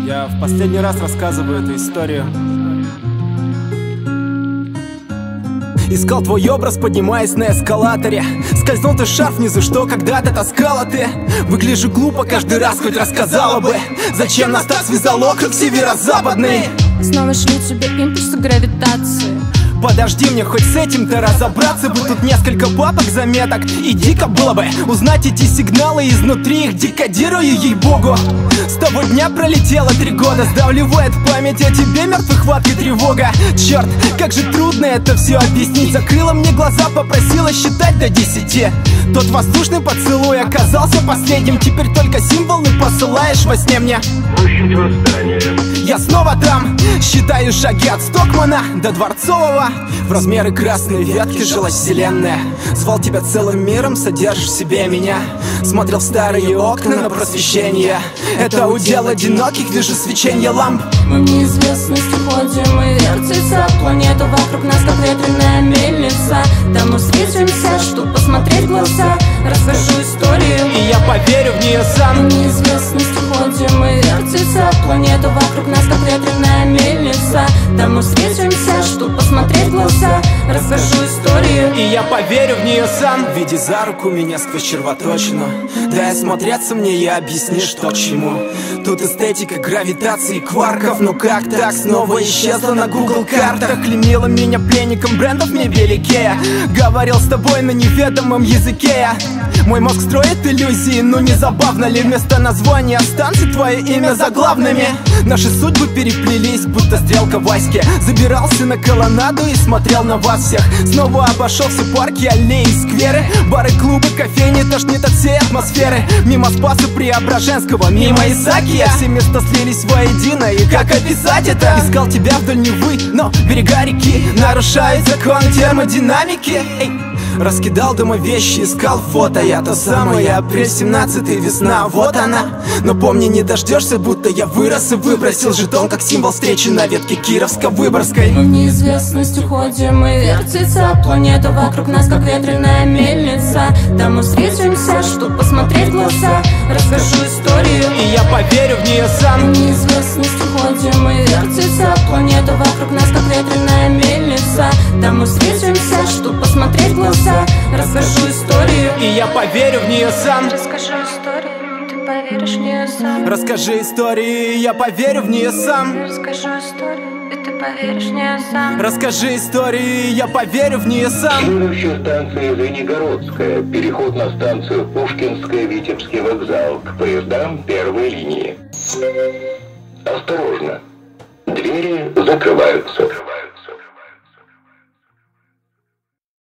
Я в последний раз рассказываю эту историю. Искал твой образ, поднимаясь на эскалаторе. Скользнул ты в шарф внизу, что когда-то таскала ты. Выгляжу глупо каждый раз, хоть рассказала бы, зачем нас так связал округ северо-западный. Снова шлю тебе импульсы гравитации. Подожди, мне хоть с этим-то разобраться бы. Тут несколько папок заметок, и дико было бы узнать эти сигналы изнутри, их декодирую, ей-богу. С того дня пролетело 3 года, сдавливает память о тебе мертвой хваткой тревога. Черт, как же трудно это все объяснить. Закрыла мне глаза, попросила считать до 10. Тот воздушный поцелуй оказался последним. Теперь только символы посылаешь во сне мне. Площадь Восстания. Я снова там, считаю шаги от Стокмана до Дворцового. В размеры красной ветки жилась вселенная. Звал тебя целым миром, содержишь в себе меня. Смотрел в старые окна на просвещение. Это удел одиноких, вижу свеченье ламп. Мы в неизвестность уходим и вертится планета вокруг нас, как ветреная мельница. Там мы встретимся, чтоб посмотреть в глаза. Расскажу историю, и я поверю в нее сам. Мы в неизвестность уходим и вертится планета вокруг нас, как ветреная мельница. Там мы встретимся, чтоб посмотреть в глаза. Расскажу историю, и я поверю в нее сам. Веди за руку меня сквозь червоточину. Дай осмотреться мне и объясни, что к чему. Тут эстетика гравитации кварков. Ну как так снова исчезла на Google картах? Клеймила меня пленником брендов мебели Икеа. Говорил с тобой на неведомом языке я. Мой мозг строит иллюзии, ну не забавно ли вместо названия станции твое имя заглавными? Наши судьбы переплелись, будто стрелка в Аське. Забирался на колоннаду и смотрел на вас всех. Снова обошел все парки, аллеи, скверы, бары, клубы, кофейни, тошнит от всей атмосферы. Мимо Спаса Преображенского, мимо Исаакия. Все места слились воедино, и как описать это? Искал тебя вдоль Невы, но берега реки нарушают закон термодинамики. Раскидал дома вещи, искал фото. Я то самое, апрель 17-й, весна, вот она. Но помни, не дождешься, будто я вырос и выбросил жетон, как символ встречи на ветке Кировско-Выборгской. Мы в неизвестность уходим и вертится планета вокруг нас, как ветреная мельница. Там мы встретимся, чтоб посмотреть в глаза. Расскажу историю, и я поверю в нее сам. Мы в неизвестность уходим и вертится планета вокруг нас, как ветреная мельница. Там мы встретимся, чтоб посмотреть в глаза. Расскажу историю, и я поверю в нее сам. Расскажу историю, ты поверишь в нее сам. Расскажи историю, и я поверю в нее сам. Расскажу историю, и ты поверишь в нее сам. Расскажи историю, и я поверю в нее сам. Следующая станция Звенигородская. Переход на станцию Пушкинская, Витебский вокзал. К поездам первой линии. Осторожно, двери закрываются.